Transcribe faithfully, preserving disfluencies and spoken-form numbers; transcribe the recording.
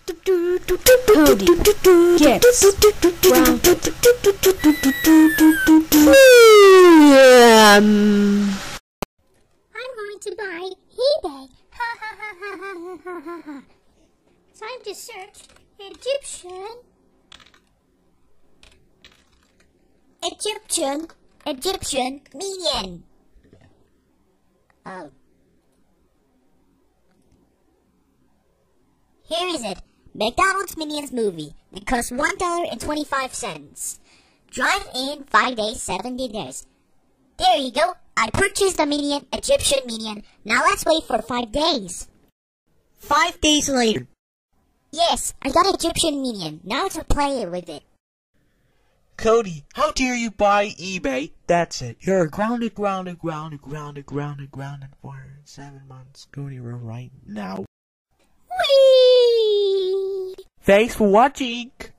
Cody gets grounded. I'm going to buy eBay. Ha ha ha ha ha ha ha ha. Time to search Egyptian. Egyptian. Egyptian minion. Oh. Here is it. McDonald's Minions movie. It costs one dollar and twenty-five cents. Drive in five days, seventy days. There you go. I purchased the Minion, Egyptian Minion. Now let's wait for five days. Five days later. Yes, I got Egyptian Minion. Now to play with it. Cody, how dare you buy eBay? That's it. You're grounded, grounded, grounded, grounded, grounded, grounded for seven months. Go to your right now. Whee! Thanks for watching.